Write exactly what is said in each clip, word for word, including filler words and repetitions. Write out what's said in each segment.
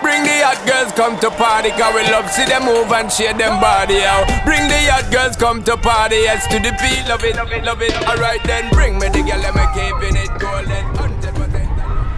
Bring the hot girls come to party, cause we love see them move and shake them body out. Bring the hot girls come to party, yes to the beat, love it, love it, love it. Alright then, bring me the girl, let me keeping it golden, one hundred percent.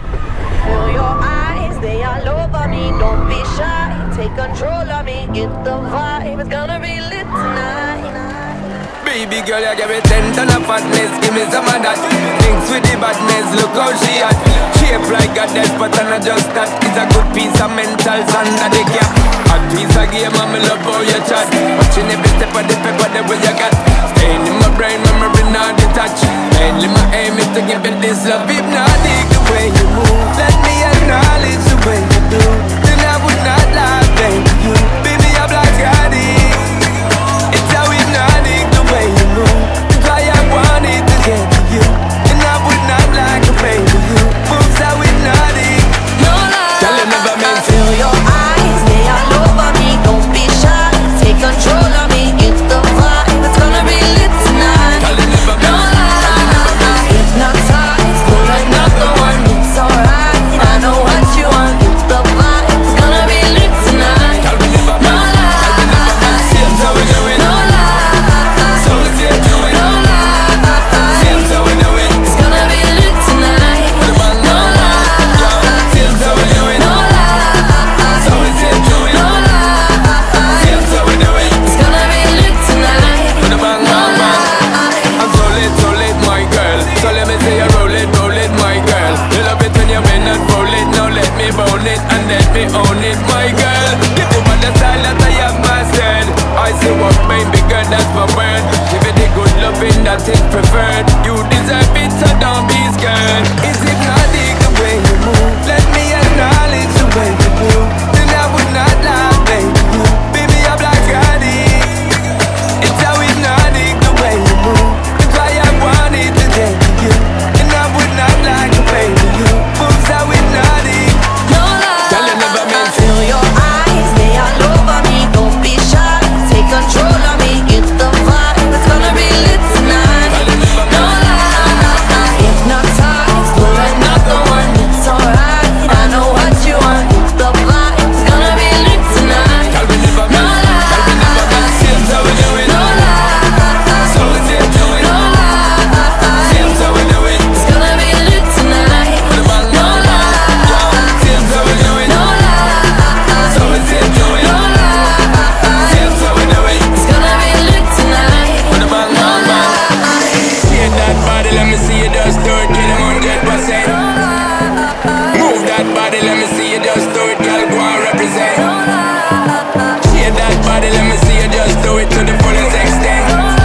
Feel your eyes, they all over me, don't be shy. Take control of me, get the vibe, it's gonna be lit tonight. Baby girl, you give me ten ton of fatness, give me some of that. Thinks with the badness, look how she hot. Shape like a death, but I'm not just that. It's a good piece of mental under the cap. A piece of game, and me love how you chat. Watching every step of the paper, the way you got. Staying in my brain, memory not detached. Mainly my aim is to give it this love. If not, dig the way you move. Let me acknowledge the way you do. Then I would not lie, baby, you. Baby, I'm like addict. It's how we not dig the way you move. That's why I wanted to get to you. And I would not like a baby, you. Moves how we not dig. No lie. Girl, you never meant to. Feel your eyes, they all over me. Don't be shy. Take control of me. Get the vibe. It's gonna be lit tonight. Girl, you never No meant to. lie. Hypnotized. Pull another one. It's alright. I know what you want. Get the vibe. It's gonna be lit tonight. Girl, you never No meant to. lie. Girl, you never meant to. Same how we do it. No lie. So we say do it. No lie. Same how we do it. It's gonna be lit tonight. Put 'em on, No on, on. lie. Same how we do it. No lie. So we say do it. No lie. Same how we do it. It's gonna be lit tonight. Put 'em on, on, on. I'm so lit, so lit, my girl. So let me say you roll it, roll it, my girl. You love it when you bend and roll it. Now let me bone it and let me own it, my girl. Give you all the style that I have mastered. I say what baby girl, that's my word. Give it the good loving that is preferred. You deserve it, so don't be scared. Is it not the way you move? Let me acknowledge the way you do. Then I would not lie, baby. You, baby, I'm like addict. It's how we not the way you move. That's why I wanted to get to you. And I would not like to play with you. Moves how we not it. No lie. Girl, you never meant to. Feel your eyes, they all over me. Don't be shy. Take control of me. Get the vibe. It's gonna be lit tonight. Girl, you never No meant to. lie. Hypnotized. Pull another one. It's alright. I know what you want. Get the vibe. It's gonna be lit tonight. Girl, we never No meant to. Girl, we never meant to. Same how we do it. No lie. So we say do it. No lie. Same how we do it. It's gonna be lit tonight. Put 'em on, No on, on. lie. Same how we do it. No lie. So we say do it. No lie. Same how we do it. It's gonna be lit tonight. Put 'em on, No on, on. lie. Shake that body, let me see you just do it. Get 'em one hundred percent. Move that body, let me see you just do it. Girl, go and represent. Shake that body, let me see you just do it to the fullest extent.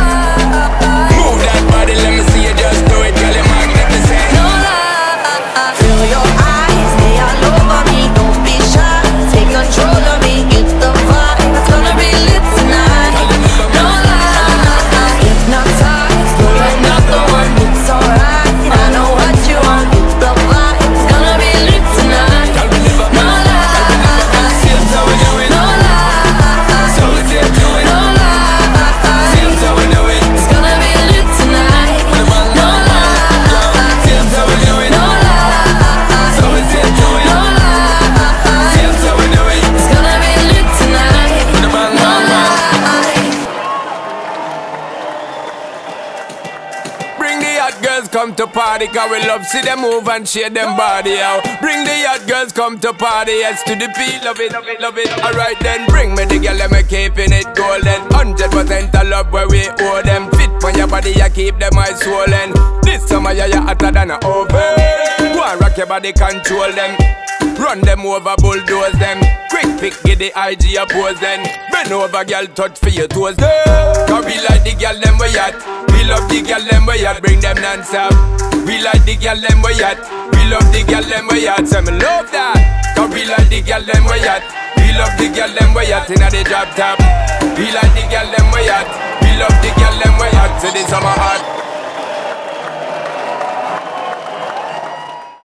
Move that body, let me see you just do it. Girl, you're magnificent. No lie. Feel your eyes, they all over me. Don't be shy. Take control of me. Get the vibe. It's gonna be lit tonight. No lie. Hypnotized. Pull another one. It's alright. I know what you want. Get the vibe. It's gonna be lit tonight. No lie. Same how we do it. No lie. So we say do it. No lie. Same how we do it. It's gonna be lit tonight. Put 'em on, No on, on. lie. Same how we do it. No lie. So we say do it. No lie. Same how we do it. It's gonna be lit tonight. Put 'em on, No on, on. lie. Bring the hot girls come to party, cause we love see them move and shake them body out. Bring the hot girls come to party, yes to the beat, love it, love it, love it. Alright then, bring me the girl, let me keeping it golden. one hundred percent of love where we owe them. Fit on your body, you keep them eyes swollen. This summer, yeah, you're hotter than a oven. Go and rock your body, control them. Run them over, bulldoze them. Quick pick, get the I G oppose them. Bend over, girl, touch for your toes. Cause we like the girl, them we at. We love the girl, them we at. Bring them non-stop. We like the girl, them we at. We love the girl, them we at. Say me love that. Cause we like the girl, them we at. We love the girl, them we at. Inna the drop top. We like the girl, them we at. We love the girl, them we at. Say this summer hot.